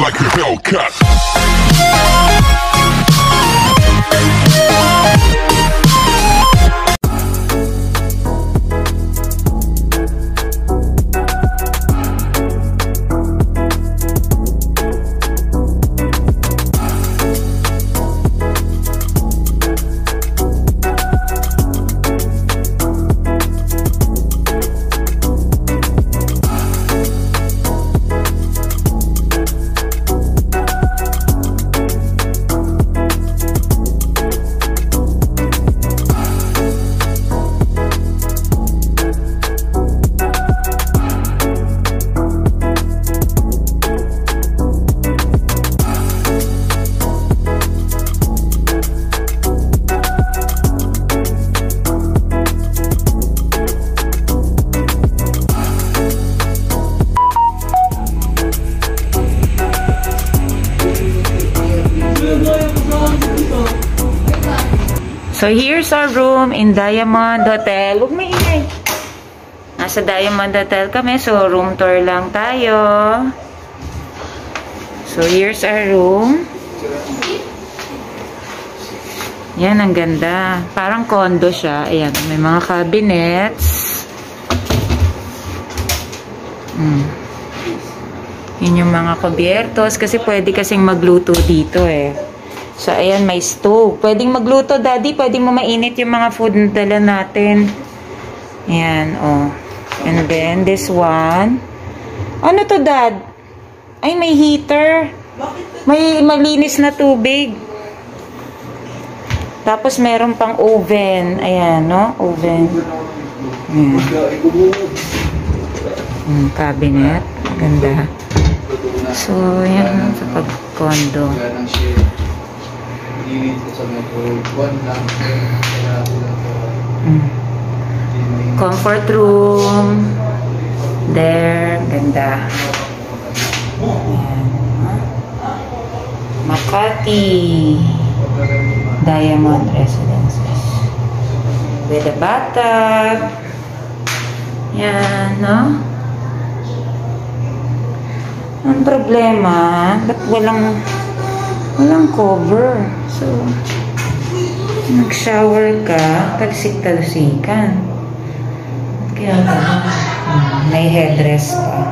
like a Hellcat. So, here's our room in Diamond Hotel. Huwag maingay. Nasa Diamond Hotel kami. So, room tour lang tayo. So, here's our room. Yan, ang ganda. Parang condo siya. Ayan, may mga cabinets. Yun yung mga kubiertos. Kasi pwede kasing magluto dito eh. So, ayan, may stove. Pwedeng magluto, Daddy. Pwedeng mo mainit yung mga food na dala natin. Ayan, oh. And then, this one. Ano to, Dad? Ay, may heater. May malinis na tubig. Tapos, meron pang oven. Ayan, no? Oven. Ayan. Cabinet. Ganda. So, ayan, sa pag-condo. Comfort room. There. Ganda. Ayan. Makati Diamond Residences. With a bathtub. Yan, no? Ang problema, ba't walang cover? So, nag-shower ka, talsik-talsikan. Kaya may headrest pa.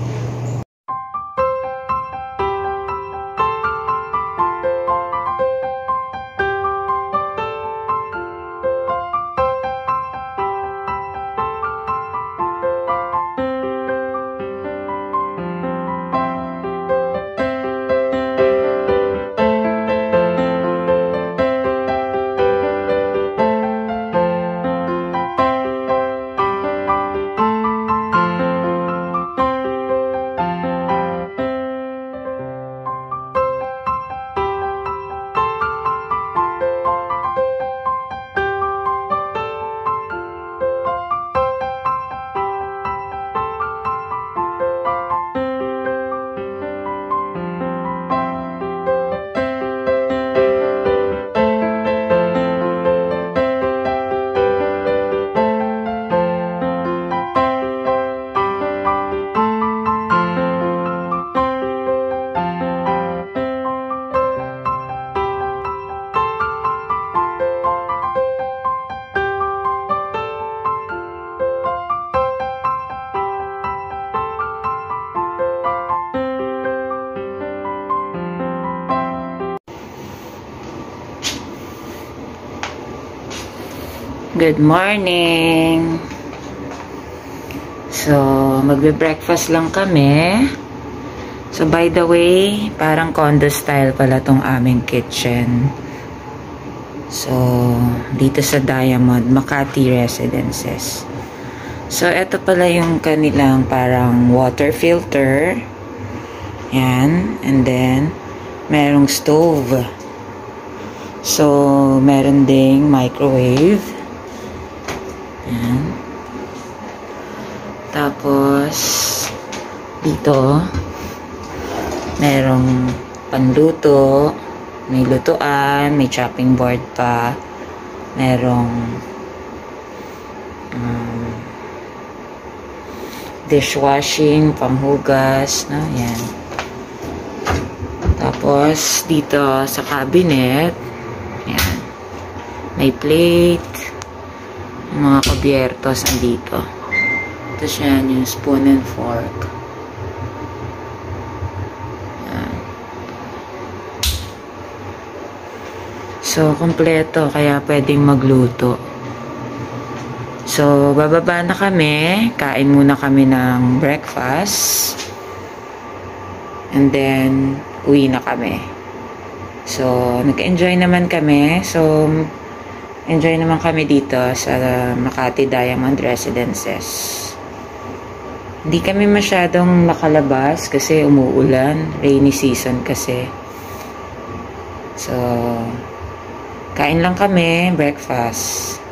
Good morning. So, magbe-breakfast lang kami. So, by the way, parang condo style pala tong aming kitchen. So, dito sa Diamond, Makati Residences. So, ito pala yung kanilang parang water filter. Yan. And then, merong stove. So, meron ding microwave. Yan. Tapos, dito, merong panluto, may lutuan, may chopping board pa, merong dishwashing, panghugas, no? Yan. Tapos, dito sa cabinet, yan, may plate, mga kubyertos andito. Tapos yan, yung spoon and fork. Yan. So, kompleto, kaya pwedeng magluto. So, bababa na kami, kain muna kami ng breakfast, and then, uwi na kami. So, nag-enjoy naman kami. So, enjoy naman kami dito sa Makati Diamond Residences. Hindi kami masyadong nakalabas kasi umuulan. Rainy season kasi. So, kain lang kami, breakfast.